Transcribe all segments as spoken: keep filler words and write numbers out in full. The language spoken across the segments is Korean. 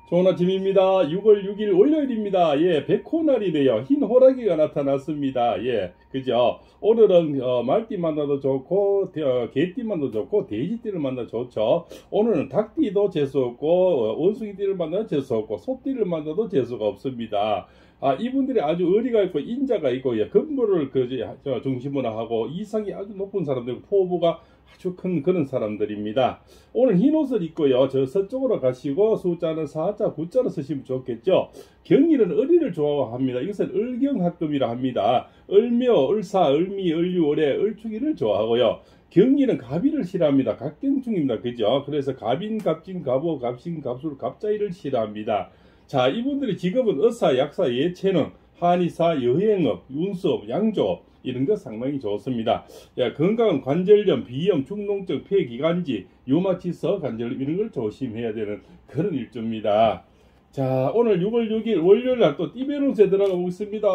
좋은 아침입니다. 유월 육일 월요일입니다. 예, 백호날이네요. 흰 호랑이가 나타났습니다. 예, 그죠? 오늘은 어, 말띠 만나도 좋고 어, 개띠 만나도 좋고 돼지띠를 만나도 좋죠. 오늘은 닭띠도 재수없고 어, 원숭이띠를 만나도 재수없고 소띠를 만나도 재수가 없습니다. 아, 이분들이 아주 의리가 있고 인자가 있고 예, 근무를 그 저, 중심으로 하고 이상이 아주 높은 사람들, 포부가 아주 큰 그런 사람들입니다. 오늘 흰 옷을 입고요. 저 서쪽으로 가시고 숫자는 사자, 구자로 쓰시면 좋겠죠. 경일은 을이를 좋아합니다. 이것은 을경합금이라 합니다. 을묘, 을사, 을미, 을유, 을해, 을축이를 좋아하고요. 경일은 갑이를 싫어합니다. 갑경충입니다. 그죠? 그래서 갑인, 갑진, 갑오, 갑신, 갑술, 갑자이를 싫어합니다. 자, 이분들의 직업은 의사, 약사, 예체능, 한의사, 여행업, 운수업, 양조업 이런 거 상당히 좋습니다. 야, 건강은 관절염, 비염, 축농증, 폐기관지, 유마티스, 관절염 이런 걸 조심해야 되는 그런 일주입니다. 자, 오늘 유월 육일 월요일 날 또 띠배운세 들어가 보겠습니다.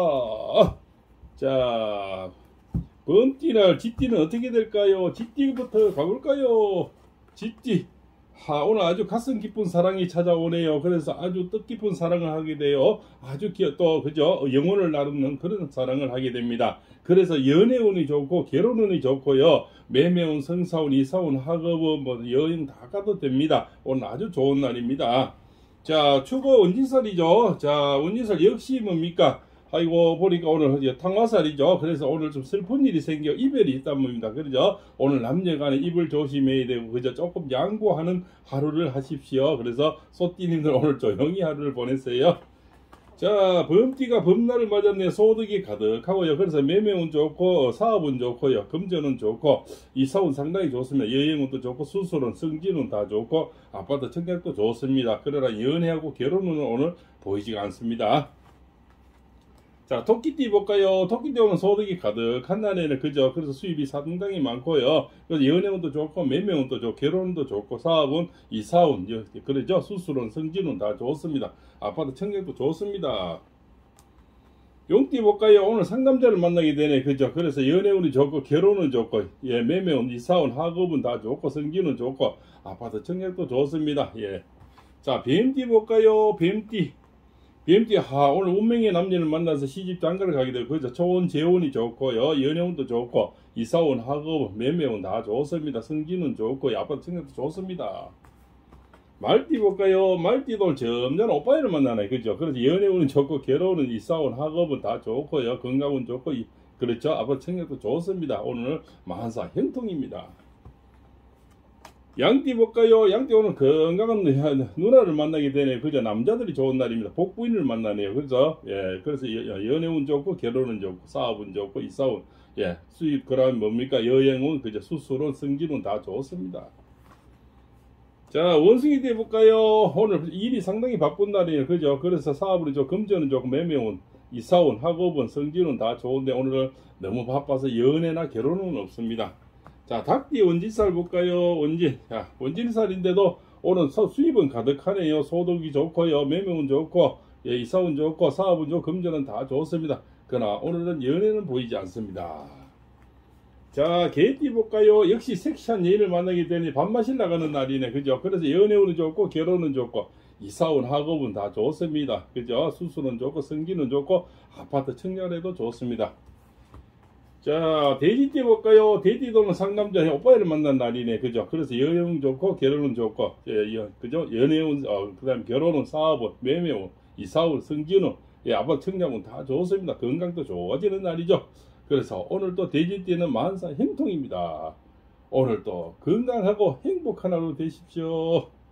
자, 범띠날 쥐띠는 어떻게 될까요? 쥐띠부터 가볼까요? 쥐띠. 하, 오늘 아주 가슴 깊은 사랑이 찾아오네요. 그래서 아주 뜻깊은 사랑을 하게 돼요. 아주 귀, 또, 그죠? 영혼을 나누는 그런 사랑을 하게 됩니다. 그래서 연애운이 좋고, 결혼운이 좋고요. 매매운, 성사운, 이사운, 학업운, 뭐, 여행 다 가도 됩니다. 오늘 아주 좋은 날입니다. 자, 추거 원진살이죠. 자, 원진살 역시 뭡니까? 아이고, 보니까 오늘 탕화살이죠. 그래서 오늘 좀 슬픈 일이 생겨 이별이 있단 말입니다. 그죠? 오늘 남녀간에 입을 조심해야 되고, 그죠? 조금 양보하는 하루를 하십시오. 그래서 소띠님들 오늘 조용히 하루를 보냈어요. 자, 범띠가 범날을 맞았네. 소득이 가득하고요. 그래서 매매운 좋고, 사업은 좋고요. 금전은 좋고, 이사운 상당히 좋습니다. 여행운도 좋고, 수술은, 승진은 다 좋고, 아파트 청약도 좋습니다. 그러나 연애하고 결혼은 오늘 보이지가 않습니다. 자, 토끼띠 볼까요? 토끼띠 오는 소득이 가득한 날에는 그죠? 그래서 수입이 상당히 많고요. 그래서 연애운도 좋고, 매매운도 좋고, 결혼도 좋고, 사업은, 이사운, 그러죠? 수술은, 승진은 다 좋습니다. 아파트 청약도 좋습니다. 용띠 볼까요? 오늘 상남자를 만나게 되네. 그죠? 그래서 연애운이 좋고, 결혼은 좋고, 예, 매매운, 이사운, 학업은 다 좋고, 승진은 좋고, 아파트 청약도 좋습니다. 예. 자, 뱀띠 볼까요? 뱀띠. 뱀띠, 하, 오늘 운명의 남녀를 만나서 시집 장가를 가게 되고, 그죠? 초운, 재운이 좋고요. 연애운도 좋고, 이사운, 학업, 매매운 다 좋습니다. 승진은 좋고, 아파트 청약도 좋습니다. 말띠 볼까요? 말띠도 점잖은 오빠를 만나네. 그죠? 그래서 연애운은 좋고, 결혼은, 이사운, 학업은 다 좋고요. 건강은 좋고, 그렇죠? 아파트 청약도 좋습니다. 오늘 만사 형통입니다. 양띠 볼까요? 양띠 오늘 건강한 누나를 만나게 되네요. 그죠? 남자들이 좋은 날입니다. 복부인을 만나네요. 그죠? 예, 그래서 연애운 좋고, 결혼은 좋고, 사업은 좋고, 이사운, 예, 수입, 그러면 뭡니까? 여행운, 그죠? 수술은, 승진은 다 좋습니다. 자, 원숭이띠 볼까요? 오늘 일이 상당히 바쁜 날이에요. 그죠? 그래서 사업은 좋고, 금전은 좋고, 매매운, 이사운, 학업은, 승진은 다 좋은데, 오늘은 너무 바빠서 연애나 결혼은 없습니다. 자, 닭띠 원진살 볼까요? 원진. 자, 원진살인데도 오늘 수입은 가득하네요. 소득이 좋고요. 매매운 좋고, 예, 이사운 좋고, 사업은 좋고, 금전은 다 좋습니다. 그러나 오늘은 연애는 보이지 않습니다. 자, 개띠 볼까요? 역시 섹시한 여인을 만나게 되니 밥맛이 나가는 날이네. 그죠? 그래서 연애운은 좋고, 결혼은 좋고, 이사운, 학업은 다 좋습니다. 그죠? 수술은 좋고, 승진은 좋고, 아파트 청약에도 좋습니다. 자, 돼지띠 볼까요? 돼지도는 상남자 오빠를 만난 날이네. 그죠? 그래서 여행 좋고, 결혼은 좋고, 예, 예, 그죠? 연애운, 어, 그 다음에 결혼은, 사업은, 매매운, 이사운, 승진운, 예, 아파트 청약은 다 좋습니다. 건강도 좋아지는 날이죠. 그래서 오늘도 돼지띠는 만사 형통입니다. 오늘도 건강하고 행복한 하루 되십시오.